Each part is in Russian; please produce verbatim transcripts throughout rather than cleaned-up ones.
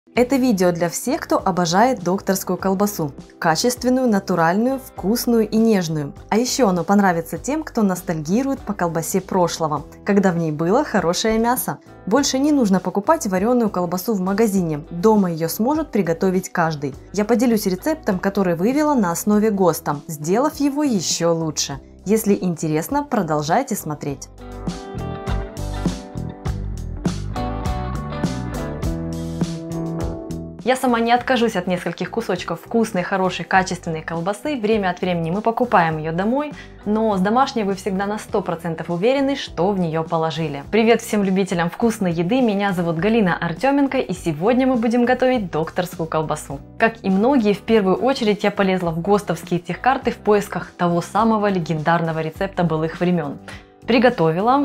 Это видео для всех, кто обожает докторскую колбасу. Качественную, натуральную, вкусную и нежную. А еще оно понравится тем, кто ностальгирует по колбасе прошлого, когда в ней было хорошее мясо. Больше не нужно покупать вареную колбасу в магазине. Дома ее сможет приготовить каждый. Я поделюсь рецептом, который вывела на основе ГОСТа, сделав его еще лучше. Если интересно, продолжайте смотреть. Я сама не откажусь от нескольких кусочков вкусной, хорошей, качественной колбасы. Время от времени мы покупаем ее домой, но с домашней вы всегда на сто процентов уверены, что в нее положили. Привет всем любителям вкусной еды, меня зовут Галина Артеменко, и сегодня мы будем готовить докторскую колбасу. Как и многие, в первую очередь я полезла в ГОСТовские техкарты в поисках того самого легендарного рецепта былых времен. Приготовила.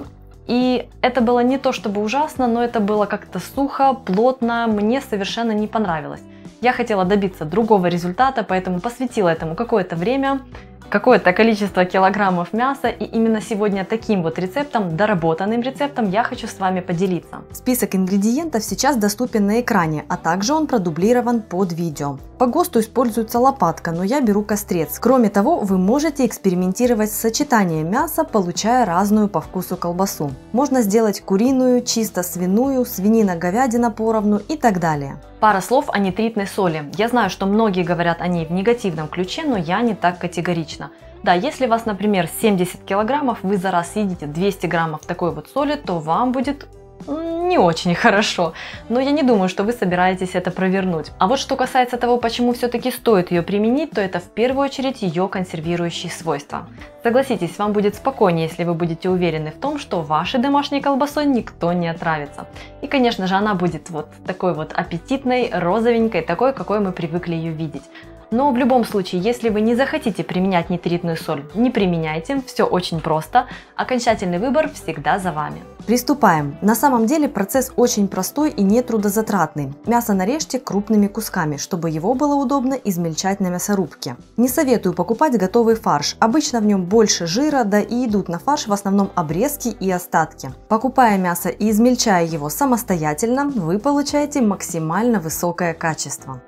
И это было не то чтобы ужасно, но это было как-то сухо, плотно, мне совершенно не понравилось. Я хотела добиться другого результата, поэтому посвятила этому какое-то время, какое-то количество килограммов мяса, и именно сегодня таким вот рецептом, доработанным рецептом, я хочу с вами поделиться. Список ингредиентов сейчас доступен на экране, а также он продублирован под видео. По ГОСТу используется лопатка, но я беру кострец. Кроме того, вы можете экспериментировать с сочетанием мяса, получая разную по вкусу колбасу. Можно сделать куриную, чисто свиную, свинина-говядина поровну и так далее. Пара слов о нитритной соли. Я знаю, что многие говорят о ней в негативном ключе, но я не так категорична. Да, если у вас, например, семьдесят килограммов, вы за раз съедите двести граммов такой вот соли, то вам будет не очень хорошо, но я не думаю, что вы собираетесь это провернуть. А вот что касается того, почему все-таки стоит ее применить, то это в первую очередь ее консервирующие свойства. Согласитесь, вам будет спокойнее, если вы будете уверены в том, что вашей домашней колбасой никто не отравится. И, конечно же, она будет вот такой вот аппетитной, розовенькой, такой, какой мы привыкли ее видеть. Но в любом случае, если вы не захотите применять нитритную соль, не применяйте, все очень просто, окончательный выбор всегда за вами. Приступаем. На самом деле процесс очень простой и нетрудозатратный. Мясо нарежьте крупными кусками, чтобы его было удобно измельчать на мясорубке. Не советую покупать готовый фарш, обычно в нем больше жира, да и идут на фарш в основном обрезки и остатки. Покупая мясо и измельчая его самостоятельно, вы получаете максимально высокое качество.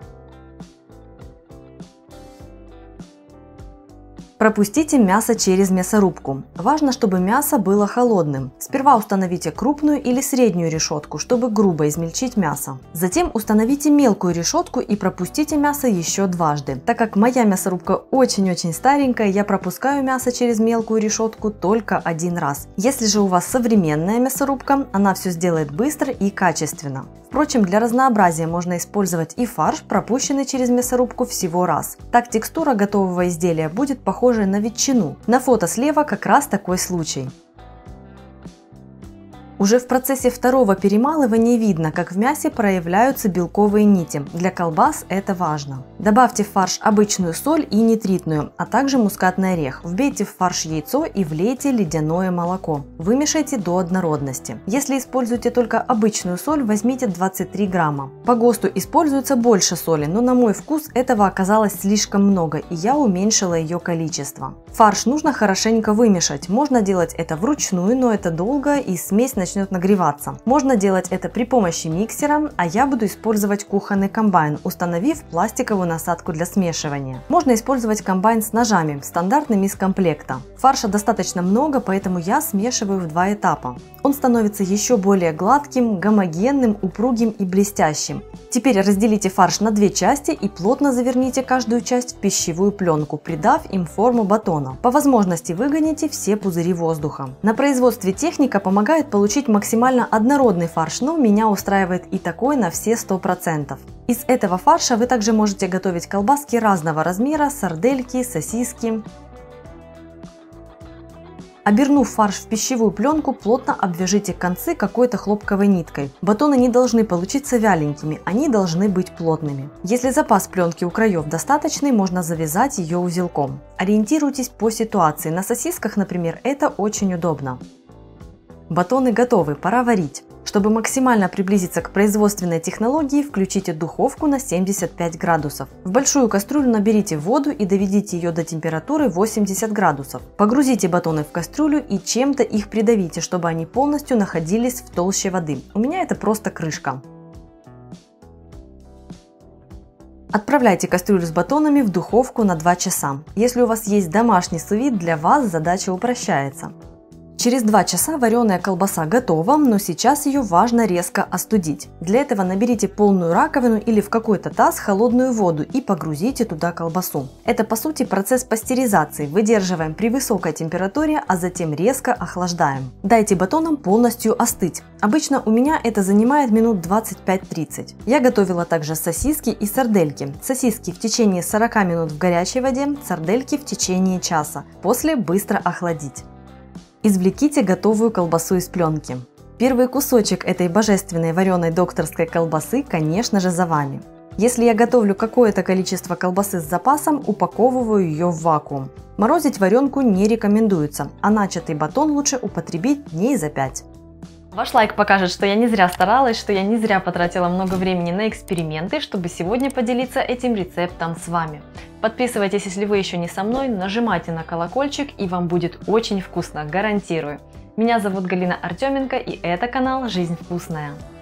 Пропустите мясо через мясорубку. Важно, чтобы мясо было холодным. Сперва установите крупную или среднюю решетку, чтобы грубо измельчить мясо. Затем установите мелкую решетку и пропустите мясо еще дважды. Так как моя мясорубка очень-очень старенькая, я пропускаю мясо через мелкую решетку только один раз. Если же у вас современная мясорубка, она все сделает быстро и качественно. Впрочем, для разнообразия можно использовать и фарш, пропущенный через мясорубку всего раз. Так текстура готового изделия будет похожа на ветчину. На фото слева как раз такой случай. Уже в процессе второго перемалывания видно, как в мясе проявляются белковые нити. Для колбас это важно. Добавьте в фарш обычную соль и нитритную, а также мускатный орех. Вбейте в фарш яйцо и влейте ледяное молоко. Вымешайте до однородности. Если используете только обычную соль, возьмите двадцать три грамма. По ГОСТу используется больше соли, но на мой вкус этого оказалось слишком много, и я уменьшила ее количество. Фарш нужно хорошенько вымешать. Можно делать это вручную, но это долго и смесь начнет начнет нагреваться. Можно делать это при помощи миксера, а я буду использовать кухонный комбайн, установив пластиковую насадку для смешивания. Можно использовать комбайн с ножами, стандартным из комплекта. Фарша достаточно много, поэтому я смешиваю в два этапа. Он становится еще более гладким, гомогенным, упругим и блестящим. Теперь разделите фарш на две части и плотно заверните каждую часть в пищевую пленку, придав им форму батона. По возможности выгоните все пузыри воздуха. На производстве техника помогает получить максимально однородный фарш, но меня устраивает и такой на все сто процентов. Из этого фарша вы также можете готовить колбаски разного размера, сардельки, сосиски. Обернув фарш в пищевую пленку, плотно обвяжите концы какой-то хлопковой ниткой. Батоны не должны получиться вяленькими, они должны быть плотными. Если запас пленки у краев достаточный, можно завязать ее узелком. Ориентируйтесь по ситуации. На сосисках, например, это очень удобно. Батоны готовы, пора варить. Чтобы максимально приблизиться к производственной технологии, включите духовку на семьдесят пять градусов. В большую кастрюлю наберите воду и доведите ее до температуры восемьдесят градусов. Погрузите батоны в кастрюлю и чем-то их придавите, чтобы они полностью находились в толще воды. У меня это просто крышка. Отправляйте кастрюлю с батонами в духовку на два часа. Если у вас есть домашний сous-вид, для вас задача упрощается. Через два часа вареная колбаса готова, но сейчас ее важно резко остудить. Для этого наберите полную раковину или в какой-то таз холодную воду и погрузите туда колбасу. Это по сути процесс пастеризации. Выдерживаем при высокой температуре, а затем резко охлаждаем. Дайте батонам полностью остыть. Обычно у меня это занимает минут двадцать пять-тридцать. Я готовила также сосиски и сардельки. Сосиски в течение сорока минут в горячей воде, сардельки в течение часа. После быстро охладить. Извлеките готовую колбасу из пленки. Первый кусочек этой божественной вареной докторской колбасы, конечно же, за вами. Если я готовлю какое-то количество колбасы с запасом, упаковываю ее в вакуум. Морозить варенку не рекомендуется, а начатый батон лучше употребить дней за пять. Ваш лайк покажет, что я не зря старалась, что я не зря потратила много времени на эксперименты, чтобы сегодня поделиться этим рецептом с вами. Подписывайтесь, если вы еще не со мной, нажимайте на колокольчик, и вам будет очень вкусно, гарантирую. Меня зовут Галина Артеменко, и это канал «Жизнь вкусная».